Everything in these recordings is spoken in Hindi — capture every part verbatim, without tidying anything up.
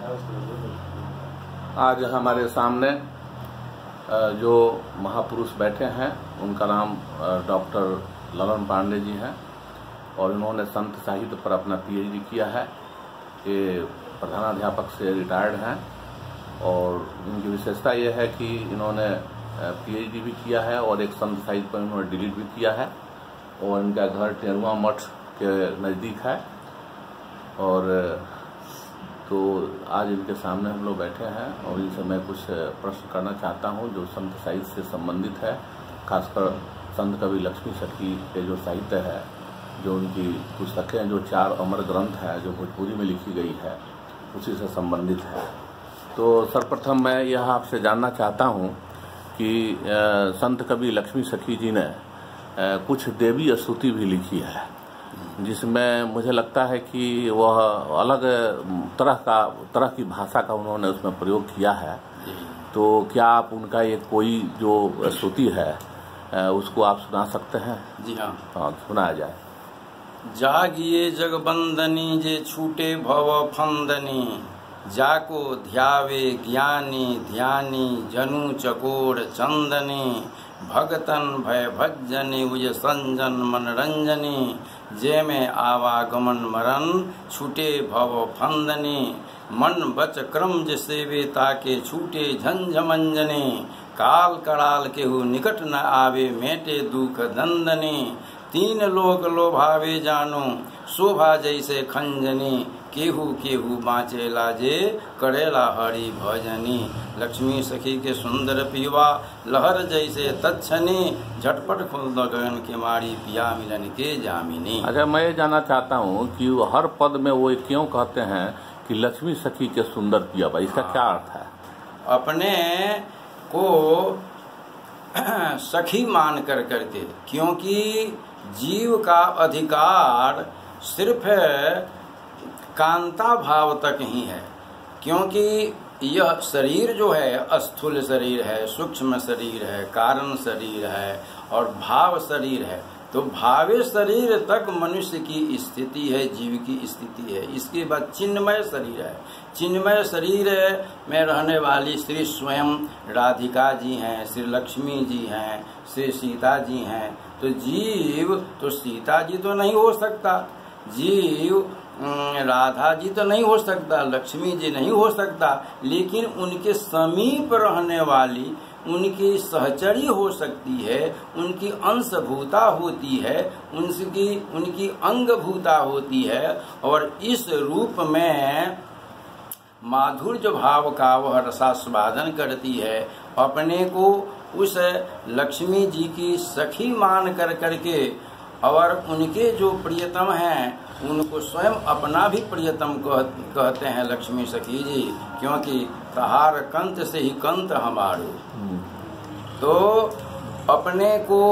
आज हमारे सामने जो महापुरुष बैठे हैं उनका नाम डॉक्टर ललन पांडे जी हैं और इन्होंने संत साहित्य पर अपना पीएचडी किया है। ये प्रधानाध्यापक से रिटायर्ड हैं और इनकी विशेषता यह है कि इन्होंने पीएचडी भी किया है और एक संत साहित्य पर इन्होंने डिलीट भी किया है और इनका घर टेरुआ मठ के नज़दीक है। और तो आज इनके सामने हम लोग बैठे हैं और इनसे मैं कुछ प्रश्न करना चाहता हूं जो संत साहित्य से संबंधित है, खासकर संत कवि लक्ष्मी सखी के जो साहित्य है, जो उनकी पुस्तकें जो चार अमर ग्रंथ है जो भोजपुरी में लिखी गई है, उसी से संबंधित है। तो सर्वप्रथम मैं यह आपसे जानना चाहता हूं कि संत कवि लक्ष्मी सखी जी ने कुछ देवी स्तुति भी लिखी है, जिसमें मुझे लगता है कि वह अलग तरह का तरह की भाषा का उन्होंने उसमें प्रयोग किया है। तो क्या आप उनका ये कोई जो स्तुति है उसको आप सुना सकते हैं? जी हाँ, हाँ सुनाया जाए। जागिए जगबंदनी जे छूटे भव फंदनी, जाको ध्यावे ज्ञानी ध्यानी जनु चकोर चंदनी, भगतन भय भजनी उज संजन मनरंजनी, जे में आवागमन मरण छूटे भव फंदनी, मन बच क्रम जे सेवे ताके छूटे झंझमंजनी, काल कराल केहू निकट न आवे मेटे दुख दंदनी, तीन लोक लोभावे जानो शोभा जैसे खंजनी, केहू केहू बाँचे लाजे करेला हरि भजनी, लक्ष्मी सखी के सुंदर पीवा लहर जैसे तच्छनी, झटपट खुल गगन के मारी पिया मिलन के जामिनी। अच्छा, मैं ये जानना चाहता हूँ कि वो हर पद में वो क्यों कहते हैं कि लक्ष्मी सखी के सुंदर पिया, इसका क्या अर्थ है? अपने को सखी मान कर करके, क्योंकि जीव का अधिकार सिर्फ कांता भाव तक ही है, क्योंकि यह शरीर जो है स्थूल शरीर है, सूक्ष्म शरीर है, कारण शरीर है और भाव शरीर है। तो भावे शरीर तक मनुष्य की स्थिति है, जीव की स्थिति है। इसके बाद चिन्मय शरीर है, चिन्मय शरीर में रहने वाली श्री स्वयं राधिका जी हैं, श्री लक्ष्मी जी हैं, श्री सीता जी हैं। तो जीव तो सीता जी तो नहीं हो सकता, जीव राधा जी तो नहीं हो सकता, लक्ष्मी जी नहीं हो सकता, लेकिन उनके समीप रहने वाली उनकी सहचरी हो सकती है, उनकी अंशभूता होती है, उनकी उनकी अंगभूता होती है। और इस रूप में माधुर्य भाव का वह रसास्वादन करती है, अपने को उस लक्ष्मी जी की सखी मान कर करके, और उनके जो प्रियतम हैं उनको स्वयं अपना भी प्रियतम कह, कहते हैं लक्ष्मी सखी जी, क्योंकि तहार कंत से ही कंत हमारो। तो अपने को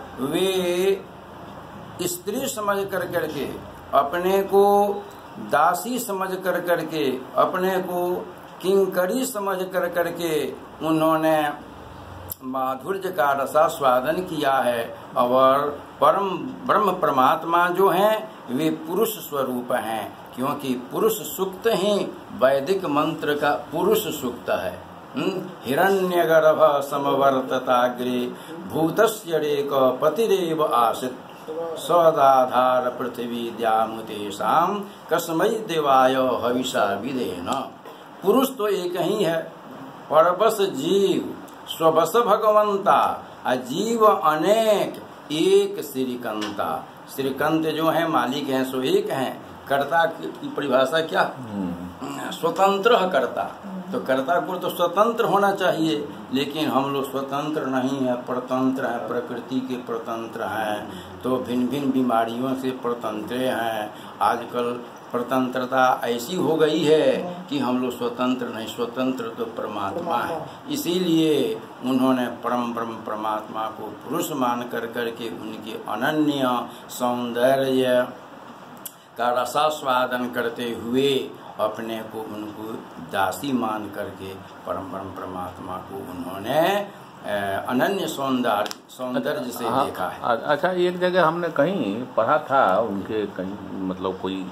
वे स्त्री समझ कर करके, अपने को दासी समझ कर करके, अपने को किंकरी समझ कर करके उन्होंने माधुर्य का रसास्वादन किया है। और परम ब्रह्म परमात्मा जो हैं वे पुरुष स्वरूप हैं, क्योंकि पुरुष सूक्त ही वैदिक मंत्र का पुरुष सूक्त है। हिरण्यगर्भ समवर्तताग्रे भूतस्य रेक पतिरेव आसित, सदाधार पृथ्वी द्यामुतेषाम कस्मै देवाय हविषा विधेन। पुरुष तो एक ही है, परबस जीव स्वबस भगवंता, अजीव अनेक एक श्रीकंता। श्रीकंत जो है मालिक हैं सो एक हैं, कर्ता की परिभाषा क्या? स्वतंत्र कर्ता। तो कर्ता को तो स्वतंत्र होना चाहिए, लेकिन हम लोग स्वतंत्र नहीं है, परतंत्र है, प्रकृति के परतंत्र हैं। तो भिन्न भिन्न बीमारियों से परतंत्र हैं। आजकल स्वतंत्रता ऐसी हो गई है कि हम लोग स्वतंत्र नहीं, स्वतंत्र तो परमात्मा है। इसीलिए उन्होंने परम ब्रह्म परमात्मा को पुरुष मान कर करके उनके अनन्य सौंदर्य का रसास्वादन करते हुए अपने को उनको दासी मान करके परम ब्रह्म परमात्मा को उन्होंने अनन्य सौंदर्य सौंदर्य से देखा है। अच्छा, एक जगह हमने कहीं पढ़ा था उनके, कहीं मतलब कोई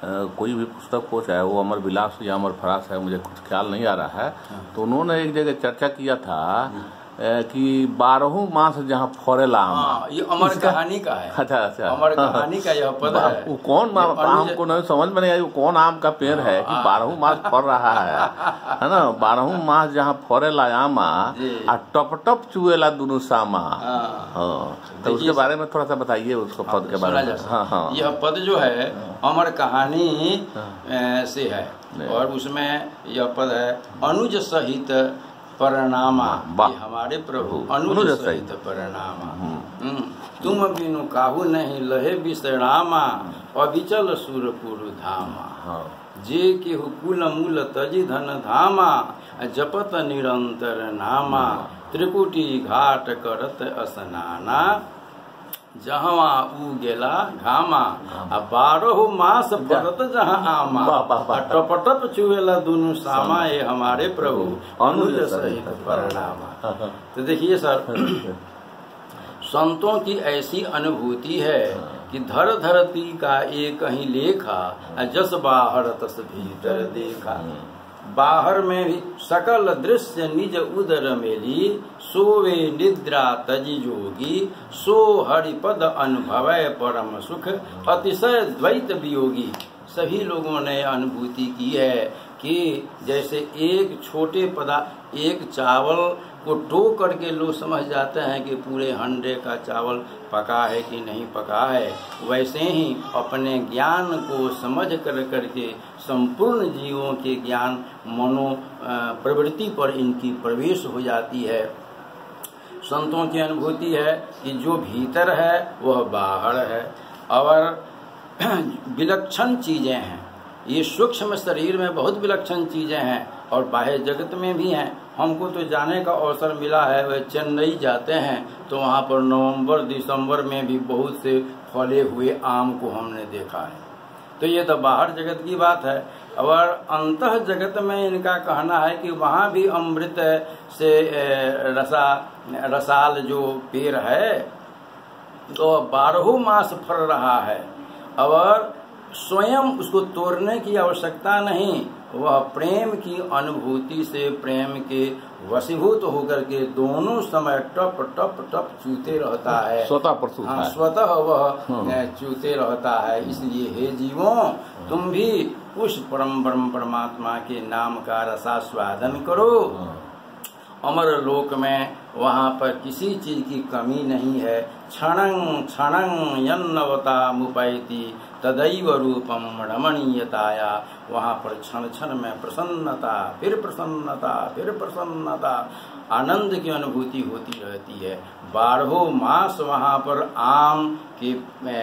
कोई भी पुस्तक हो, चाहे वो अमर विलास या अमर फरास है, मुझे कुछ ख्याल नहीं आ रहा है, तो उन्होंने एक जगह चर्चा किया था कि बारहों मास जहाँ फरेला आम। हाँ, ये अमर कहानी का है। अच्छा अच्छा, अमर कहानी का यह पद है। वो कौन आम को नहीं समझ में नहीं आई, वो कौन आम का पेड़ है कि बारहों मास फर रहा है है ना। बारहों मास जहाँ फरेला आमा आ टप टप चुएला दुनू सामा। हाँ, तो उसके बारे में थोड़ा सा बताइए, उसको पद के बारे में। हाँ हाँ, यह पद जो है अमर कहानी से है, और उसमें यह पद है अनुज सहित परिणामा, हमारे प्रभु अनुज सहित परिणामा। तुम बिनु काहू नहीं लहे विश्रामा, अविचल सुरपुर धामा। जे के कुल मूल तजी धन धामा, जपत निरंतर नामा। त्रिकुटी घाट करत स्नाना, जहवा उ गेला घामा। आ बारह मास फरत जहाँ आमा, टप टप चुएला दुनु सामा। ये हमारे प्रभु अनुज सहित परिणामा। तो देखिए सर, संतों की ऐसी अनुभूति है कि धर धरती का एक ही लेखा, जस बाहर तस भीतर देखा। बाहर में भी सकल दृश्य निज उदर मेली, सोवे निद्रा तजी जोगी। सो हरिपद अनुभवय परम सुख, अतिशय द्वैत वियोगी। सभी लोगों ने अनुभूति की है कि जैसे एक छोटे पदार्थ, एक चावल को टो करके लोग समझ जाते हैं कि पूरे हंडे का चावल पका है कि नहीं पका है, वैसे ही अपने ज्ञान को समझ कर करके संपूर्ण जीवों के ज्ञान मनो प्रवृत्ति पर इनकी प्रवेश हो जाती है। संतों की अनुभूति है कि जो भीतर है वह बाहर है, और विलक्षण चीजें हैं। ये सूक्ष्म शरीर में बहुत विलक्षण चीजें हैं और बाह्य जगत में भी हैं। हमको तो जाने का अवसर मिला है, वह चेन्नई जाते हैं तो वहाँ पर नवंबर दिसंबर में भी बहुत से फले हुए आम को हमने देखा है। तो ये तो बाहर जगत की बात है। और अंतः जगत में इनका कहना है कि वहाँ भी अमृत से रसा रसाल जो पेड़ है तो बारहों मास फल रहा है, और स्वयं उसको तोड़ने की आवश्यकता नहीं। वह प्रेम की अनुभूति से प्रेम के वशीभूत होकर के दोनों समय टप टप टप चूते रहता है, स्वतः प्रसूत हाँ, है। स्वतः वह चूते रहता है। इसलिए हे जीवों, तुम भी उस परम ब्रह्म परमात्मा के नाम का रसास्वादन करो। अमर लोक में वहाँ पर किसी चीज की कमी नहीं है। क्षणं क्षणं यन्नवता मुपैति तदैव रूपम रमणीयताया। वहाँ पर क्षण क्षण में प्रसन्नता, फिर प्रसन्नता, फिर प्रसन्नता, आनंद की अनुभूति होती रहती है। बारहों मास वहाँ पर आम के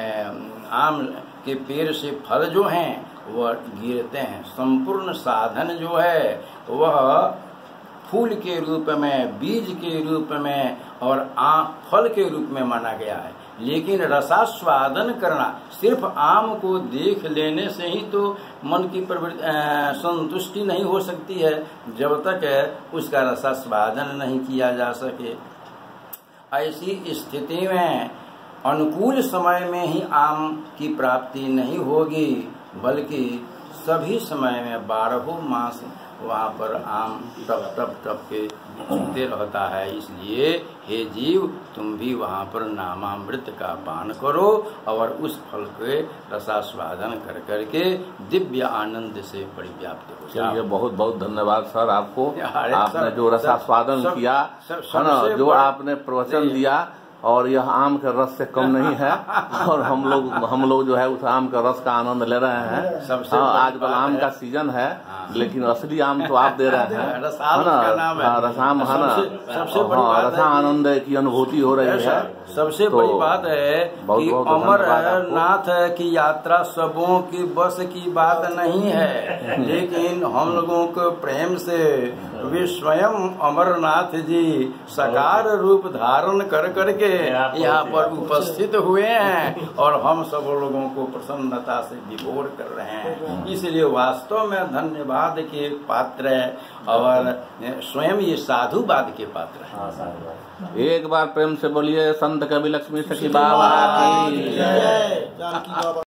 आम के पेड़ से फल जो हैं वह गिरते हैं। संपूर्ण साधन जो है वह फूल के रूप में, बीज के रूप में और आम फल के रूप में माना गया है। लेकिन रसास्वादन करना, सिर्फ आम को देख लेने से ही तो मन की प्रवृत्ति संतुष्टि नहीं हो सकती है, जब तक उसका रसास्वादन नहीं किया जा सके। ऐसी स्थिति में अनुकूल समय में ही आम की प्राप्ति नहीं होगी, बल्कि सभी समय में बारहों मास वहाँ पर आम टप टप टप के चूते रहता है। इसलिए हे जीव, तुम भी वहाँ पर नामामृत का पान करो और उस फल के रसास्वादन कर करके दिव्य आनंद से परिव्याप्त हो जाओ। चलिए, बहुत बहुत धन्यवाद सर आपको। आपने सब, जो रसास्वादन सब, किया है ना, जो आपने प्रवचन दिया, और यह आम के रस से कम नहीं है। और हम लोग हम लोग जो है उस आम के रस का आनंद ले रहे हैं। सबसे हाँ, आजकल आम का सीजन है, लेकिन असली आम तो आप दे रहे हैं, है ना। रसाम है ना, हाँ, रसा आनंद की अनुभूति हो रही है। सबसे बड़ी बात है कि अमरनाथ की यात्रा सबों की बस की बात नहीं है, लेकिन हम लोगों को प्रेम से वे स्वयं अमरनाथ जी साकार रूप धारण कर करके यहाँ पर उपस्थित हुए हैं और हम सब लोगों को प्रसन्नता से विभोर कर रहे हैं। इसलिए वास्तव में धन्यवाद के पात्र है और स्वयं ये साधुवाद के पात्र है। एक बार प्रेम से बोलिए संत कवि लक्ष्मी सखी बाबा की जय।